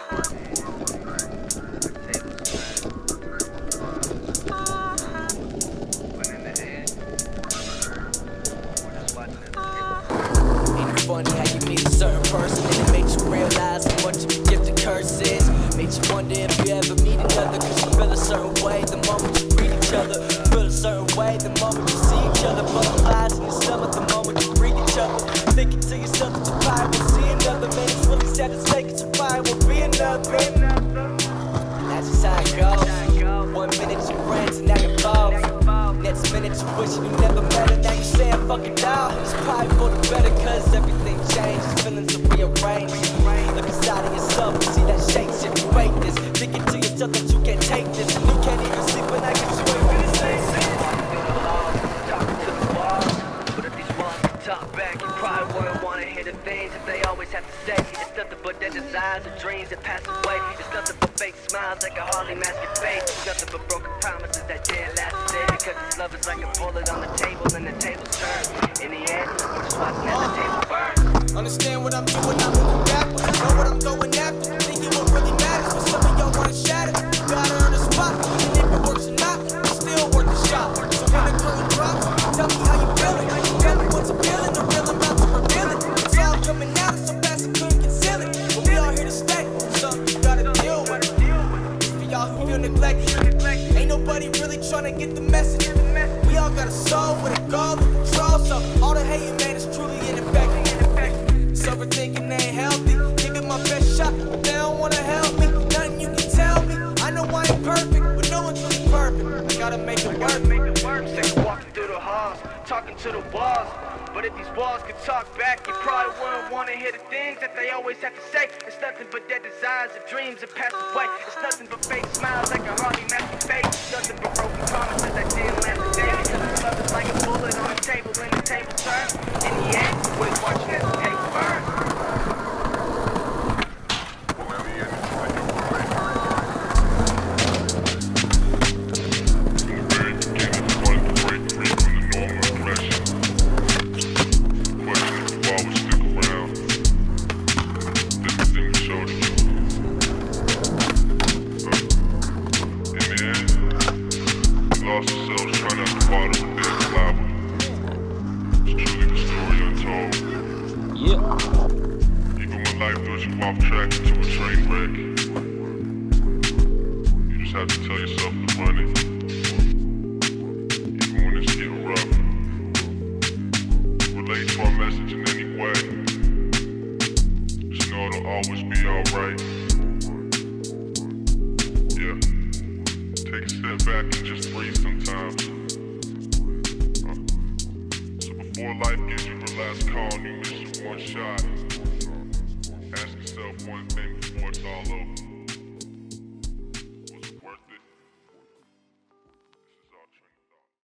Funny how you meet a certain person and it makes you realize how much of a gift the curse is. Makes you wonder if you ever meet another, cause you feel a certain way the moment you greet each other. Feel a certain way the moment you see each other. Butterflies in your stomach the moment you breathe each other. Thinking to yourself that you probably will see another. Man, it's really sad to say cause you probably will be another. That's just how it goes. 1 minute you're friends and now you're foes. Next minute you wish you never met her, now you saying fuck it down. It's probably for the better cause everything changed, feelings are rearranged. Look inside of yourself and see that shake shit, you hate this. Thinking to yourself that you can't take this, and you can't even sleep when I get you away from the same. Talking to the walls, but if these walls could talk back, you probably wouldn't want to hear the things that they always have to say. It's nothing but their desires and dreams that pass away. It's nothing but fake smiles that can hardly mask your face. It's nothing but broken promises that didn't last a day. Because this love is like a bullet on the table and the tables turn. In the end, we're just watching as the table burns. Understand what I'm doing, I'm moving backwards. Know what I'm going after. Thinking what really matters. But some of y'all want to shatter. You gotta earn a spot. And if it works or not, it's still worth the shot. So when the curtain drops, tell me how you feeling. Tell me what's appealing. The real I'm about to reveal it. It's all coming out, it's so fast I couldn't conceal it. But we all here to stay. Something you gotta deal with. For y'all who feel neglected, ain't nobody really trying to get the message. We all got a soul with a goal to control. So all the hating, man, is truly ineffective. So we're thinking they ain't healthy. Give it my best shot, but they don't wanna help me. Nothing you can tell me. I know I ain't perfect, but no one's really perfect. I gotta make it work. Sick of walking through the halls, talking to the walls. But if these walls could talk back, you probably wouldn't want to hear the things that they always have to say. It's nothing but their desires and dreams that pass away. It's nothing but fake smiles that can hardly mask your face. It's nothing but broken promises that didn't last a day. Because this love is like a bullet on the table and the table turns. In the end, we're watching as the table burns. Off track into a train wreck. You just have to tell yourself to run it, even when it's getting rough. Relate to our message in any way. Just know it'll always be alright. Yeah. Take a step back and just breathe sometimes. So before life gives you her last call and you miss your one shot, ask yourself one thing